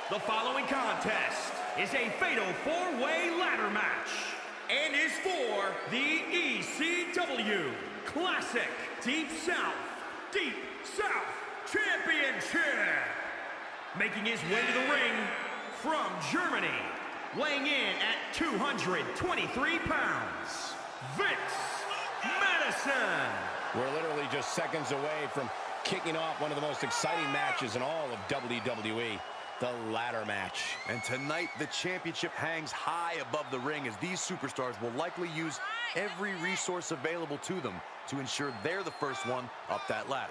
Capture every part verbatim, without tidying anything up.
The following contest is a fatal four-way ladder match and is for the E C W Classic Deep South Deep South Championship. Making his way to the ring from Germany, weighing in at two hundred twenty-three pounds, Vince Madison. We're literally just seconds away from kicking off one of the most exciting matches in all of W W E, the ladder match. And tonight, the championship hangs high above the ring as these superstars will likely use every resource available to them to ensure they're the first one up that ladder.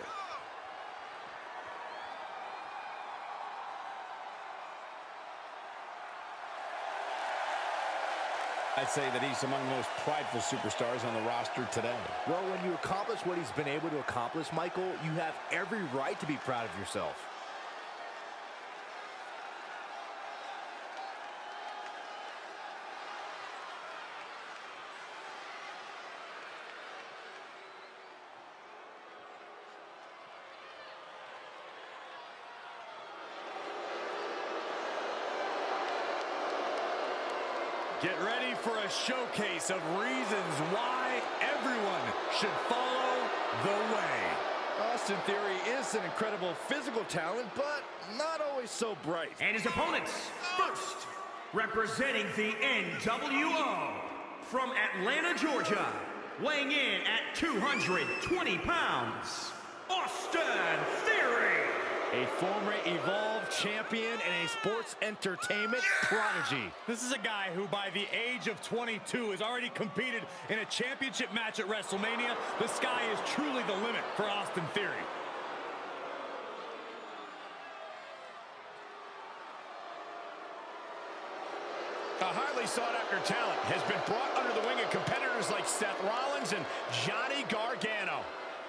I'd say that he's among the most prideful superstars on the roster today. Well, when you accomplish what he's been able to accomplish, Michael, you have every right to be proud of yourself. Get ready for a showcase of reasons why everyone should follow the way. Austin Theory is an incredible physical talent, but not always so bright. And his opponents, first, representing the N W O, from Atlanta, Georgia, weighing in at two hundred twenty pounds, Austin Theory. A former Evolve champion and a sports entertainment prodigy. This is a guy who, by the age of twenty-two, has already competed in a championship match at WrestleMania. The sky is truly the limit for Austin Theory. A highly sought-after talent has been brought under the wing of competitors like Seth Rollins and Johnny Gargano.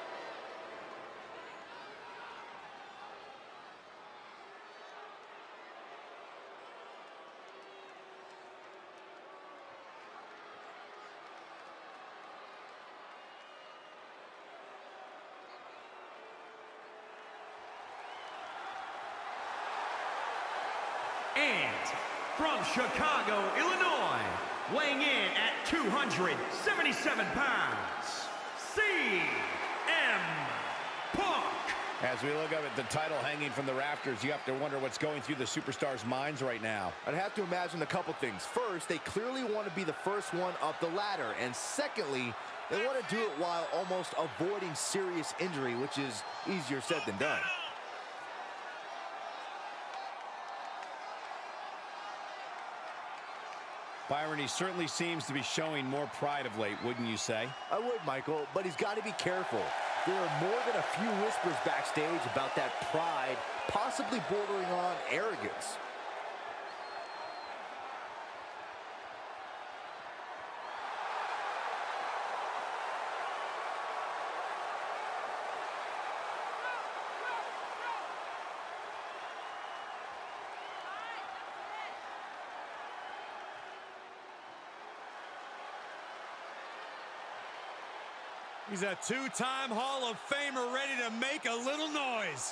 And from Chicago, Illinois, weighing in at two hundred seventy-seven pounds, C M Punk. As we look up at the title hanging from the rafters, you have to wonder what's going through the superstars' minds right now. I'd have to imagine a couple things. First, they clearly want to be the first one up the ladder. And secondly, they want to do it while almost avoiding serious injury, which is easier said than done. Byron, he certainly seems to be showing more pride of late, wouldn't you say? I would, Michael, but he's got to be careful. There are more than a few whispers backstage about that pride, possibly bordering on arrogance. He's a two-time Hall of Famer ready to make a little noise.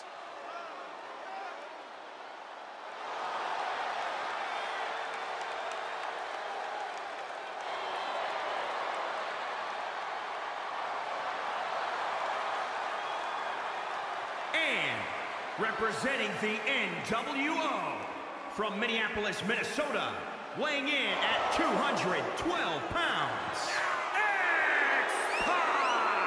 And representing the N W O, from Minneapolis, Minnesota, weighing in at two hundred twelve pounds, X-Pac.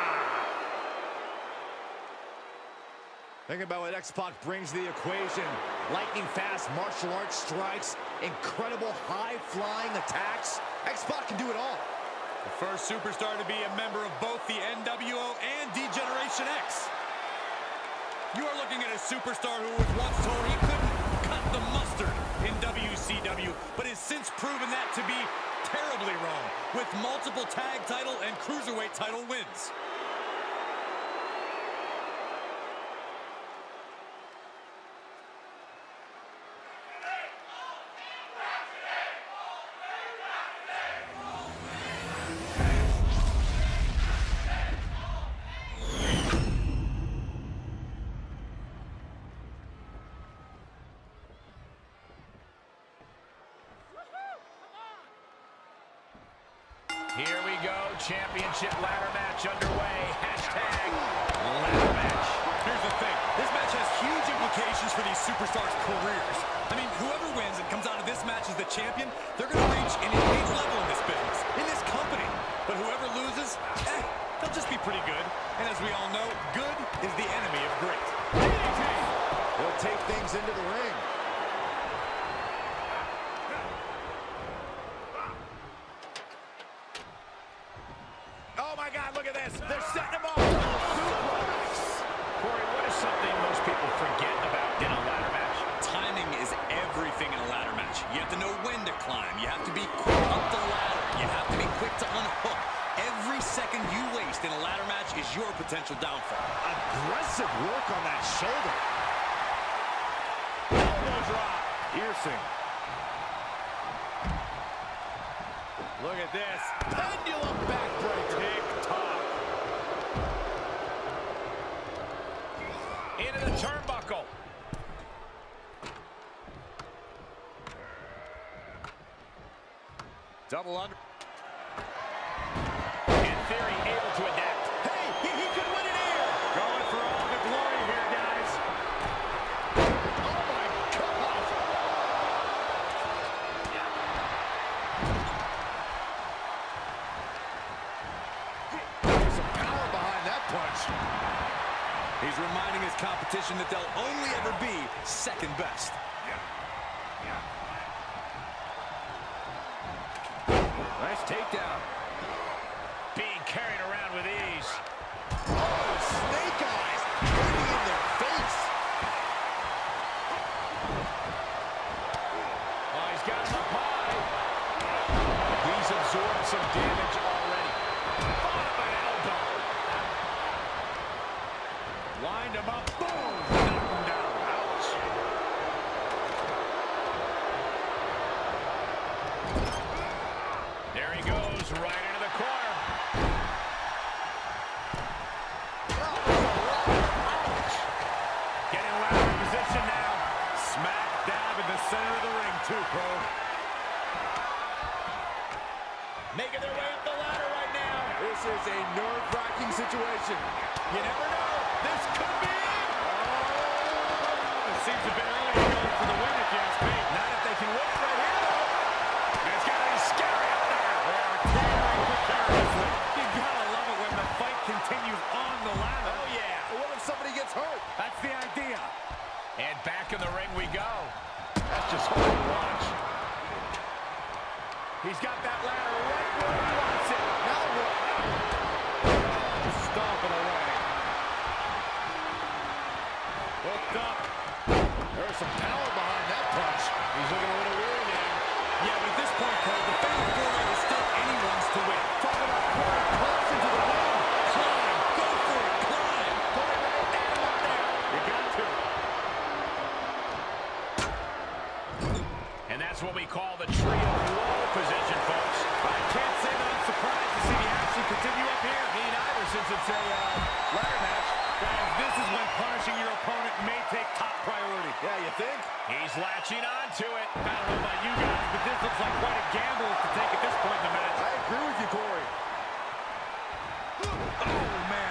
Think about what X-Pac brings to the equation. Lightning-fast martial arts strikes, incredible high-flying attacks. X-Pac can do it all. The first superstar to be a member of both the N W O and D-Generation X. You are looking at a superstar who was once told he couldn't cut the mustard in W C W, but has since proven that to be terribly wrong, with multiple tag title and cruiserweight title wins. championship ladder match underway. Hashtag ladder match. Here's the thing. This match has huge implications for these superstars' careers. I mean, whoever wins and comes out of this match as the champion, they're going to reach an elite level in this business, in this company. But whoever loses, eh, they'll just be pretty good. And as we all know, good is the enemy of great. They'll take things into the ring. Oh my God, look at this. They're setting him up. Corey, what is something most people forget about in a ladder match? Timing is everything in a ladder match. You have to know when to climb. You have to be quick up the ladder. You have to be quick to unhook. Every second you waste in a ladder match is your potential downfall. Aggressive work on that shoulder. Elbow drop. Piercing. Look at this. Pendulum backbreaker. Tick-tock. Into the turnbuckle. Double under. In theory, able to adapt. Hey, he, he could win it here. Going for all the glory here, guys. Oh, my God. There's some power behind that punch. He's reminding his competition that they'll only ever be second best. Nice takedown. Being carried around with ease. Oh, snake eyes. Landing in their face. Oh, he's got him up high. He's absorbed some damage already. Oh, an elbow. Lined him up. Boom. Knock him down. Ouch. There he goes, right into the corner. Ouch. Getting ladder position now. Smack dab in the center of the ring, too, Cole. Making their way up the ladder right now. This is a nerve-wracking situation. You never know. This could be it. Oh, it seems a bit early to go for the win, if you ask me. Not if they can win it right here, though. And it's got to be scary up there. They are tearing precariously. You gotta love it when the fight continues on the ladder. Oh, yeah. What if somebody gets hurt? That's the idea. And back in the ring we go. That's just hard to watch. He's got that ladder right where he wants it. Now what? Just stomping away. Hooked up. There's some power behind that punch. He's looking a little weary now. Yeah, but at this point, Cole, the fatal four-way is still anyone's to win. Talking about Corey close into the ring. Climb, go for it, climb. Corey, right at him up there. You got to. And that's what we call the trio roll position, folks. I can't say that I'm surprised to see the action continue up here. Me neither, since it's a uh, ladder match. Guys, this is when punishing your opponent may take top priority. Yeah, you think? He's latching onto it. I don't know about you guys, but this looks like quite a gamble to take at this point in the match. I agree with you, Corey. Oh, man.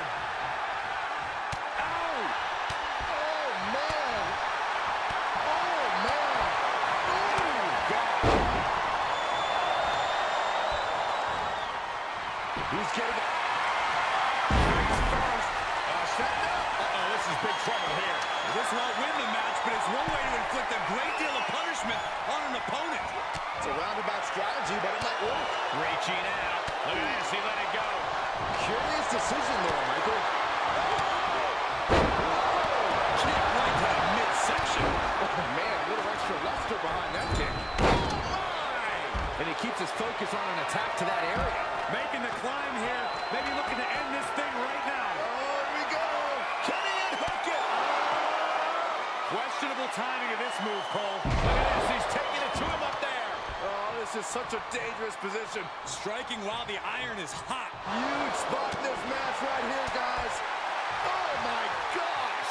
Ow! Oh, man. Oh, man. Oh, God. He's getting it. First. Uh, setting up. Uh-oh, this is big trouble here. This won't win the match, but it's one way to inflict a great deal of punishment on an opponent. It's a roundabout strategy, but it might work. Reaching out. Look at this, he let it go. Curious decision there, Michael. Kick right to the midsection. Oh, man, a little extra luster behind that kick. Oh, my! And he keeps his focus on an attack to that area. Making the climb here. Maybe looking to end this thing right now. Oh, here we go. Can he unhook it? Questionable timing of this move, Cole. Look at this, he's taking it to him up there. Oh, this is such a dangerous position. Striking while the iron is hot. Huge spot in this match right here, guys. Oh, my gosh.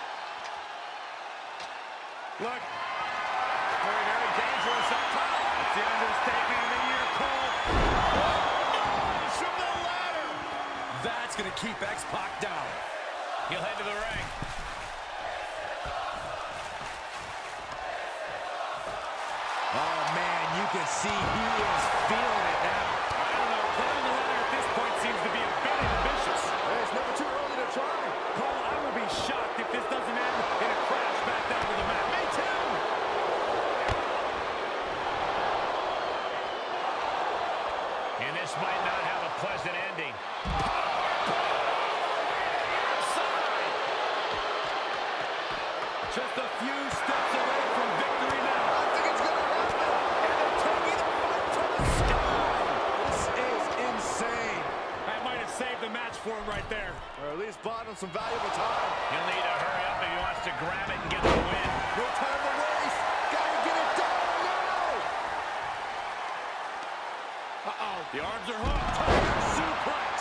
Look, very, very dangerous up top. That's the understatement of the year, Cole. Noise from the ladder. That's going to keep X-Pac down. He'll head to the ring. Oh, man, you can see he is feeling it now. I don't know. Climbing the ladder at this point seems to be a bit ambitious. It's never too early to try. Cole, I would be shocked if this doesn't end in a crash back down to the mat. Me too. And this might not have a pleasant ending. Just a few steps away from victory now. I think it's going to happen. And they're taking the fight to the sky. This is insane. That might have saved the match for him right there. Or at least bought him some valuable time. He'll need to hurry up if he wants to grab it and get the win. No time to waste. Gotta get it done now. Uh-oh. The arms are hooked. Tiger suplex.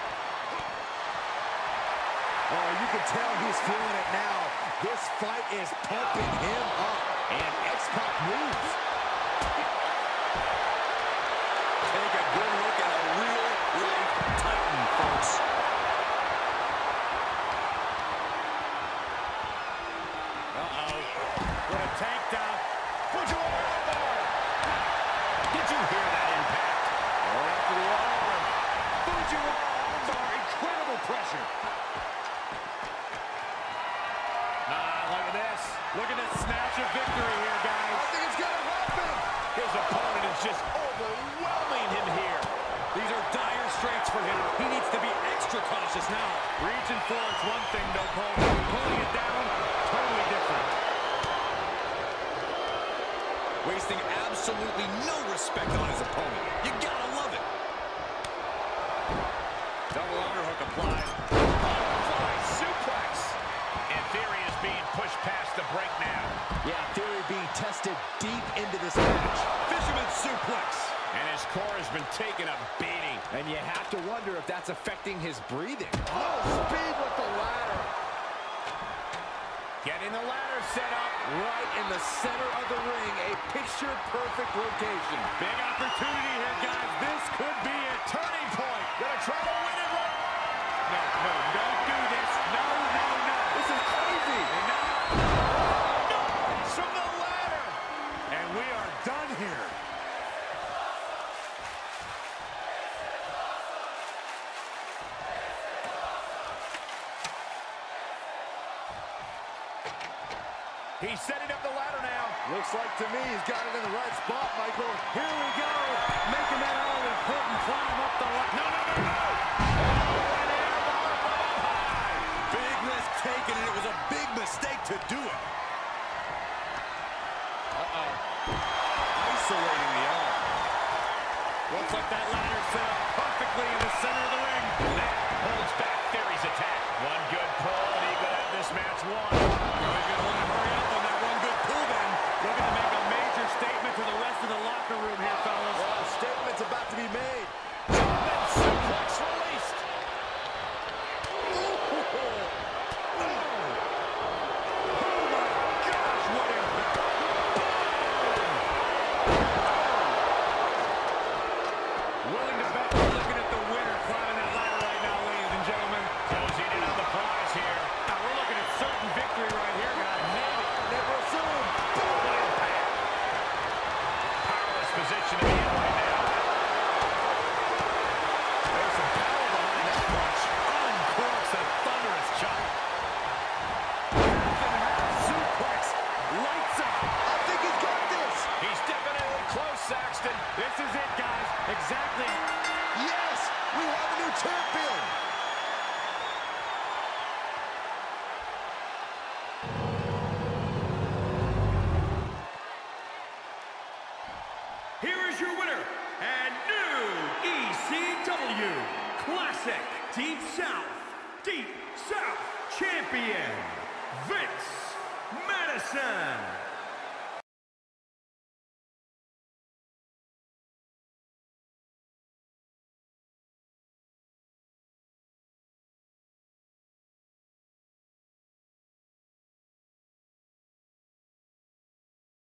Oh, you can tell he's feeling it now. This fight is pumping him up. And X-Pac moves. Take a good look at a real life Titan, folks. Uh-oh. What a takedown. Fujiwara armbar. Did you hear that impact? Right after the arm. Fujiwara armbar. Incredible pressure. Ah, look at this. Look at this snatch of victory here, guys. I think it's gonna happen. His opponent is just overwhelming him here. These are dire straits for him. He needs to be extra cautious now. Reaching for it's one thing, though, Cole. Pulling it down, totally different. Wasting absolutely no respect on his opponent. You gotta love it. Double underhook applied. Butterfly suplex. And Theory is being pushed past the break now. Yeah, Theory being tested deep into this match. Fisherman suplex. And his core has been taking a beating. And you have to wonder if that's affecting his breathing. Oh, speed with the ladder. Getting the ladder set up. Right in the center of the ring. A picture-perfect location. Big opportunity here, guys. This could be a turning point. Gonna try to win it right. No, no, don't do this. No, no, no. This is crazy. And now, Noise from the ladder. and we are done here. He's setting up the ladder now. Looks like to me he's got it in the right spot, Michael. Here we go. Making that all important climb up the ladder. No, no, no, no. Big risk taken, and it was a big mistake to do it. Uh-oh. Isolating the arm. Looks like that ladder set up perfectly in the center of the ring. That holds back Theory's attack. One good pull, and he could have this match won. He's going to want to hurry up on that one good pull then. Looking to make a major statement to the rest of the locker room here, fellas. Well, a statement's about to be made. German suplex released. Willing to bet we're looking at the winner climbing that ladder right now, ladies and gentlemen. Closing in on the prize here. Now we're looking at certain victory right here, guys. Maybe. Never assume. Boom, impact. Powerless position to be in right now. There's some power behind that punch. Uncorks a thunderous chop. Half and half suplex. Lights up. I think he's got this. He's definitely close, Saxton. This is it, guys. Exactly. Yes, we have a new champion. Here is your winner and new E C W Classic Deep South, Deep South Champion, Vince Madison.